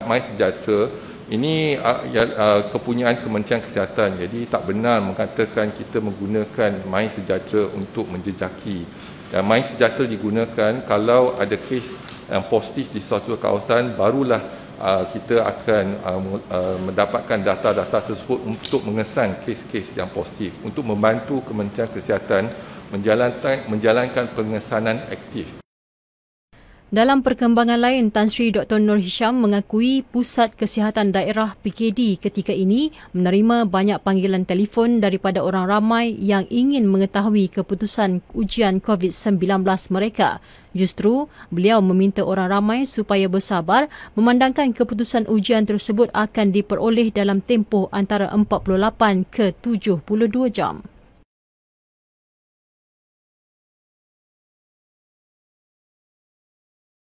MySejahtera ini kepunyaan Kementerian Kesihatan. Jadi tak benar mengatakan kita menggunakan MySejahtera untuk menjejaki. Dan MySejahtera digunakan kalau ada kes yang positif di suatu kawasan, barulah kita akan mendapatkan data-data tersebut untuk mengesan kes-kes yang positif, untuk membantu Kementerian Kesihatan menjalankan pengesanan aktif. Dalam perkembangan lain, Tan Sri Dr. Noor Hisham mengakui Pusat Kesihatan Daerah PKD ketika ini menerima banyak panggilan telefon daripada orang ramai yang ingin mengetahui keputusan ujian COVID-19 mereka. Justru, beliau meminta orang ramai supaya bersabar memandangkan keputusan ujian tersebut akan diperoleh dalam tempoh antara 48 ke 72 jam.